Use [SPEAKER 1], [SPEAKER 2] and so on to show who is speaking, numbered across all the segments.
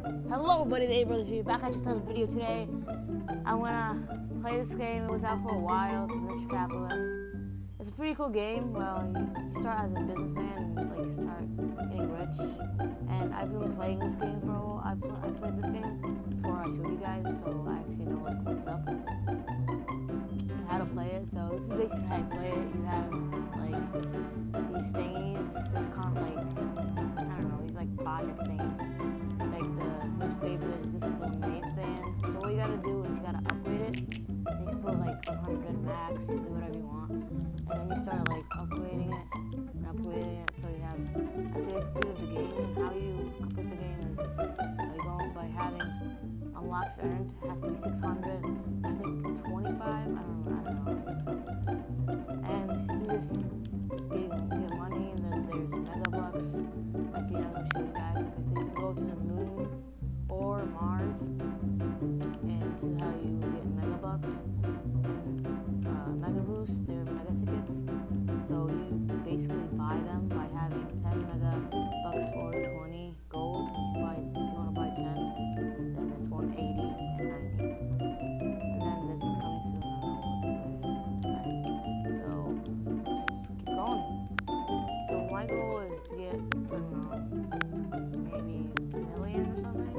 [SPEAKER 1] Hello everybody, the Brothers here, back at you with another video today. I'm gonna play this game. It was out for a while. It's Rich Capitalist. It's a pretty cool game. Well, you start as a businessman and like start getting rich. And I've been playing this game for a while. I played this game before I showed you guys, so I actually know like what's up and how to play it. So this is basically how you play it. You have like these thingies. This kind of like I don't know, these like project things. Like the newspaper, this is the main stand. So what you gotta do is you gotta upgrade it. You can put like 100 max, you can do whatever you want. And then you start like upgrading it and upgrading it until you have, that's it to do with the game. And how you complete the game is you go by having unlocks earned. It has to be 600, I think 25, I don't know, I think so. And you just get money, and then there's mega bucks. Like the other show you guys. Okay, so you can go to the moon or Mars, and this is how you get mega bucks and mega boosts. They're mega tickets. So you basically buy them by having 10 mega bucks or 20 gold. If you want to buy 10, then it's 180 and 90. And then this is coming soon. So keep going. So my goal is to get, I don't know, maybe a million or something.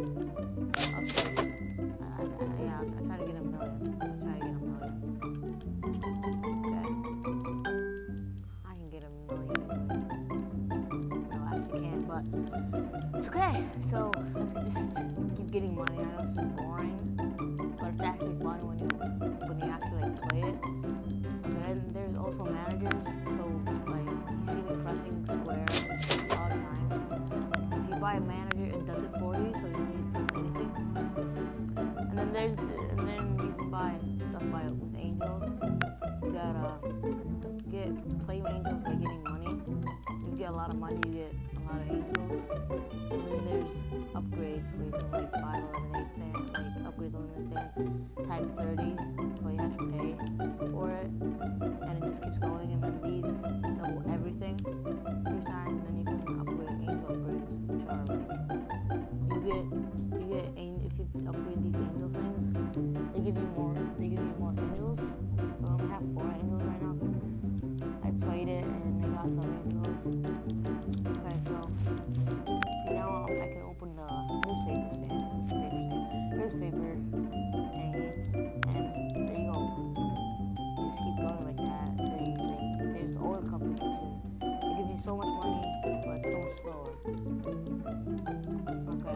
[SPEAKER 1] Yeah, I'll try to get a million. Okay. I can get a million. No, I actually can't, but it's okay. So let's just keep getting money. I know this is boring, but it's actually fun when you actually like play it. Okay, and there's also managers. So like you see me pressing square all the time. If you buy a manager, it does it for you, so you don't need to press anything. And then you can buy stuff with angels. You gotta claim angels by getting money. You get a lot of money, you get a lot of angels. And then there's upgrades where you can like buy the lemonade stand, like upgrade the lemonade stand times 30, but you have to pay for it. And it just keeps going, and then these double everything 3 times, and then you can upgrade angel upgrades, which are like if you upgrade these angel things, they give you more angels. So I have 4 angels right now because I played it and I got some angels. Okay, so now I can open the newspaper thingy, and there you go. You just keep going like that. So there's the oil company, it gives you so much money, but so much slower. Okay.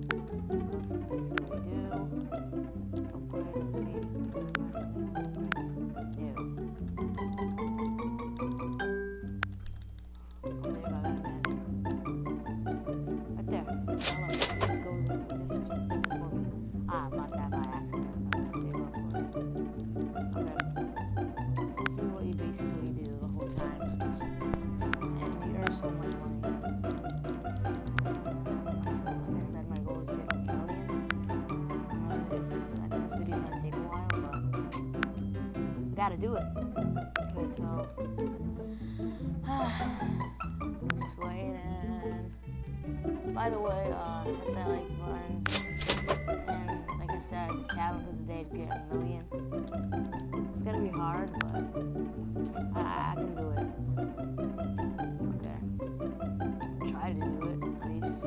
[SPEAKER 1] Gotta do it. Okay, so just waiting. By the way, hit that like button, and like I said, the challenge of the day is to get a million. It's gonna be hard, but I can do it. Okay, try to do it at least.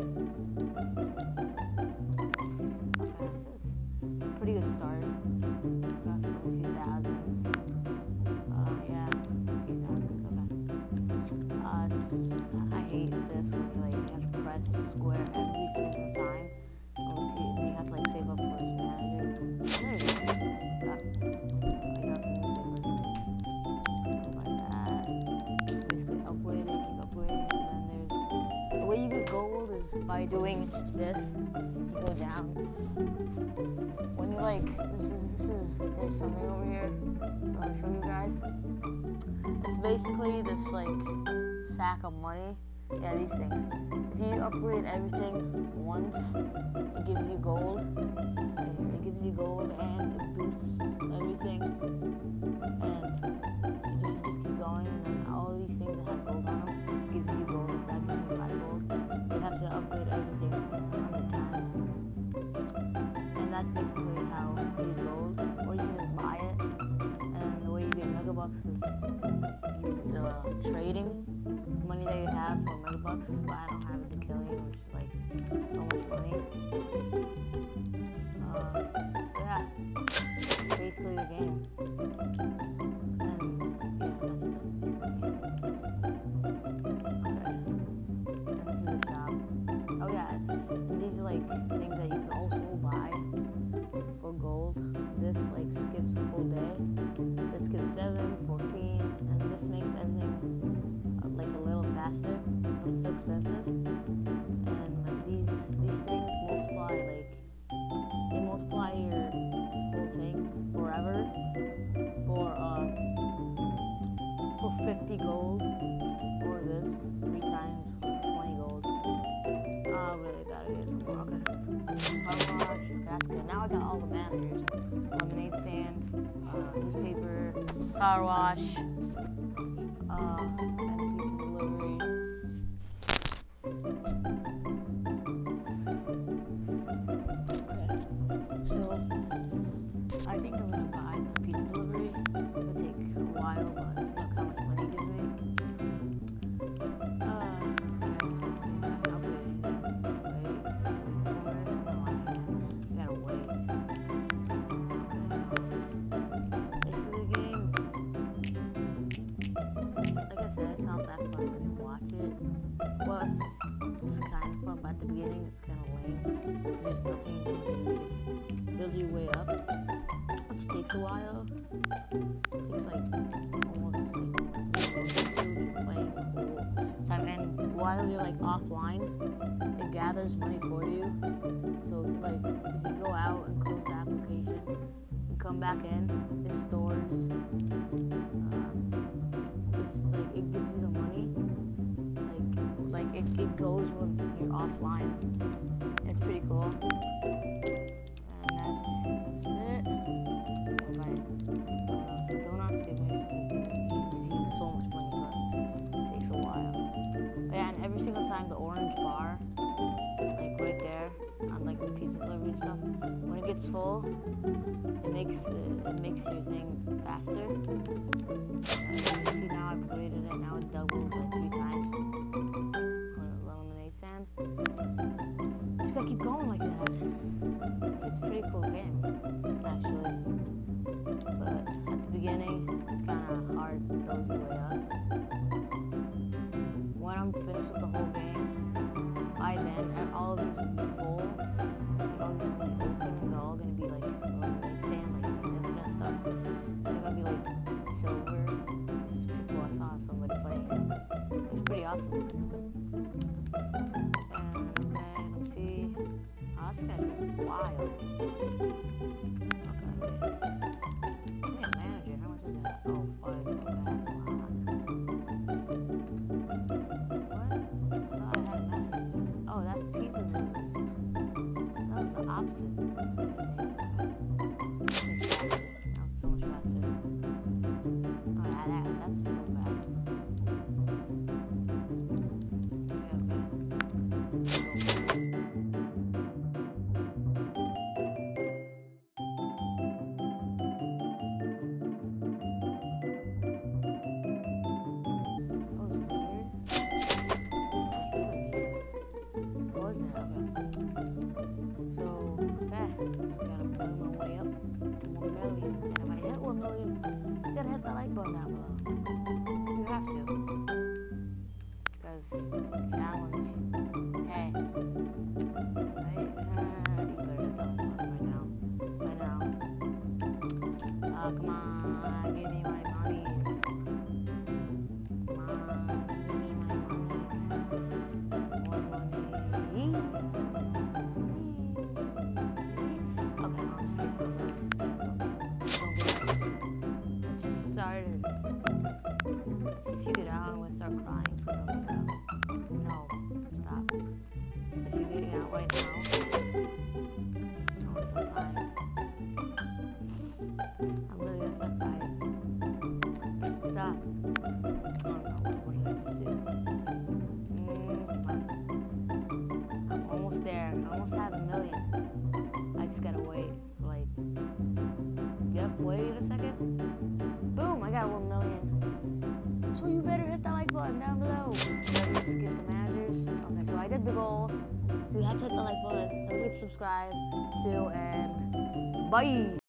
[SPEAKER 1] Okay, this is a pretty good start. Got some few thousands. Yeah, a few thousands. Okay. I hate this when you have to press square every single time. You have to like save up for this manager. There you go. Like that. Basically upgrade it, keep upgrading, and then there's the way you get gold is by doing this. You go down. When you like there's something over here I want to show you guys. It's basically this like sack of money. Yeah, these things. If you upgrade everything once, it gives you gold. It gives you gold and it boosts everything. And you just keep going, and then all these things that have gold on them gives you gold. That gives you 5 gold. You have to upgrade everything 100 times. bucks, but I don't have it to kill him, which is like so much money. So yeah, basically the game. And yeah, that's basically the game. Okay, this is the shop. Oh yeah, and these are like things that you can also buy for gold. This like skips the whole day. This skips 7, 14, and this makes everything like a little faster, but it's so expensive. And like these things multiply, like they multiply your whole thing forever for 50 gold, or this 3 times for 20 gold. Really gotta get some more. Okay. Car wash, that's good. Now I got all the managers. Lemonade stand, newspaper, car wash, and pizza delivery. Okay. So I think I'm gonna buy the pizza delivery. It'll take a while, but look how much money it gives me. It's kind of fun, but at the beginning it's kind of lame because there's nothing you can do. You just build your way up, which takes a while. It takes like almost like you're playing the whole time, and while you're like offline, it gathers money for you. So if you go out and close the application and come back in, it stores. It gives you the money. Like it goes when you're offline. It's pretty cool. And that's it. Donuts give me so much money, but it takes a while. Yeah, and every single time the orange bar, like right there, on like the pizza delivery and stuff, when it gets full, it makes your thing faster. See, now I've created it. Now it doubles like 3 times. Just gotta keep going like that. It's a pretty cool game, actually. But at the beginning, it's kind of hard to build your way up. When I'm finished with the whole game, by then, all of these will be full. All these will be open, and they're all gonna be like stand, like and stuff. They're gonna be like silver. It's pretty cool. I saw somebody playing it. It's pretty awesome. That's gonna be wild. Okay. Yeah, manager, how much is that? Oh, 5. Okay, that's a lot. What? I thought I had a manager. Oh, that's pizza deliveries. That was the opposite. Now it's so much faster. Oh, that's so fast. Button down below. You have to. Because challenge. Hey. Right? You better hit that like button right now. Right now. Come on. Give me my monies. Come on. Give me my monies. More money. Okay, I'm just kidding. Started. If you get out, I'm gonna start crying. So don't get out. No, stop. If you're getting out right now, I'm gonna start crying. I'm really gonna start crying. Stop. Oh no, what did I just do? Come on. I'm almost there. I almost have 1 million. I just gotta wait. Like, yep, wait a second. Boom, I got 1 million. So you better hit that like button down below. Skip the managers. hit the goal. So you have to hit the like button. Don't forget to subscribe too, and bye.